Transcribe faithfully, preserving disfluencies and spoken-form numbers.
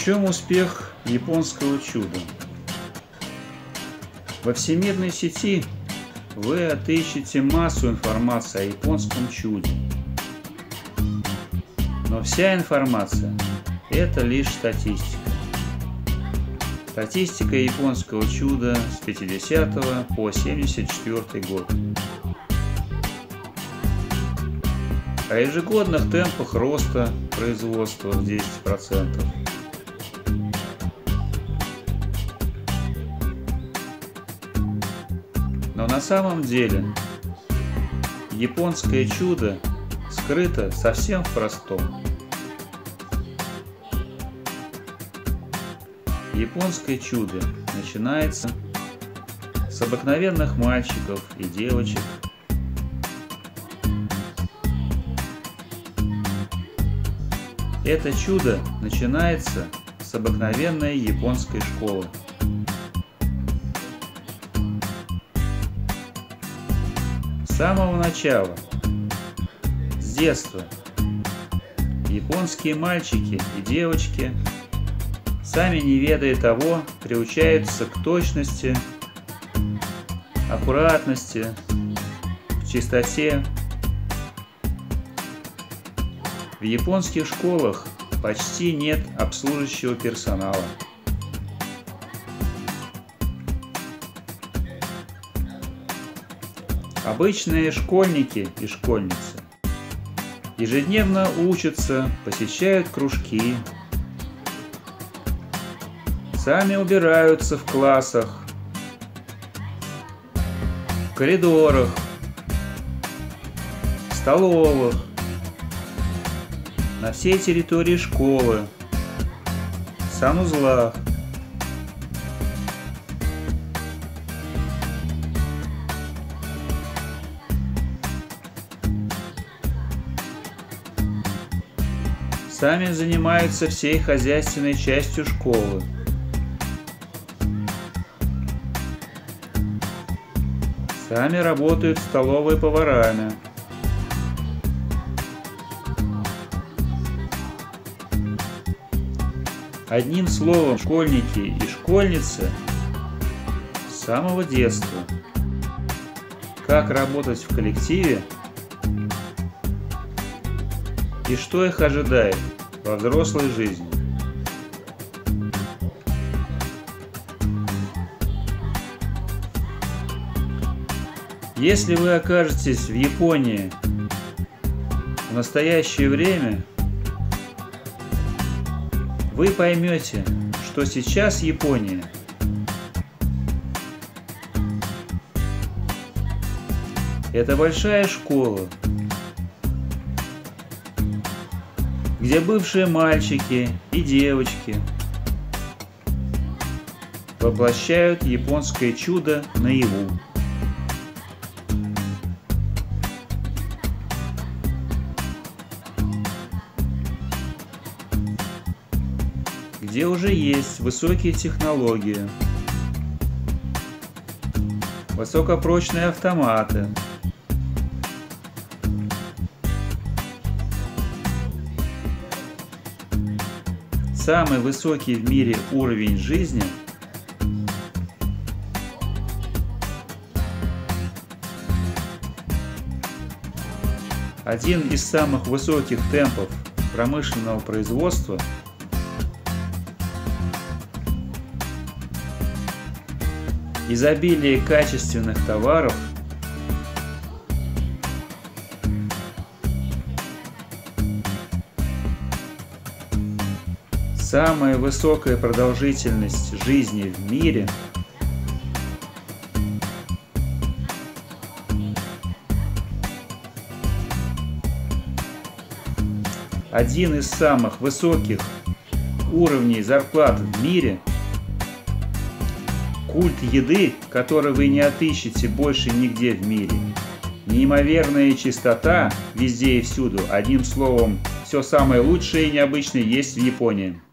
чем успех японского чуда? Во всемирной сети вы отыщете массу информации о японском чуде. Но вся информация – это лишь статистика. Статистика японского чуда с пятидесятого по семьдесят четвёртый год. О ежегодных темпах роста производства в десять процентов. Но на самом деле японское чудо скрыто совсем в простом. Японское чудо начинается с обыкновенных мальчиков и девочек, это чудо начинается с обыкновенной японской школы. С самого начала, с детства, японские мальчики и девочки, сами не ведая того, приучаются к точности, аккуратности, к чистоте. В японских школах почти нет обслуживающего персонала. Обычные школьники и школьницы ежедневно учатся, посещают кружки, сами убираются в классах, в коридорах, в столовых, на всей территории школы, в санузлах. Сами занимаются всей хозяйственной частью школы. Сами работают в столовой поварами. Одним словом, школьники и школьницы с самого детства. Как работать в коллективе и что их ожидает во взрослой жизни. Если вы окажетесь в Японии в настоящее время, вы поймете, что сейчас Япония – это большая школа, где бывшие мальчики и девочки воплощают японское чудо наяву. Где уже есть высокие технологии, высокопрочные автоматы, самый высокий в мире уровень жизни, один из самых высоких темпов промышленного производства, изобилие качественных товаров, самая высокая продолжительность жизни в мире, один из самых высоких уровней зарплат в мире, культ еды, который вы не отыщете больше нигде в мире, неимоверная чистота везде и всюду, одним словом, все самое лучшее и необычное есть в Японии.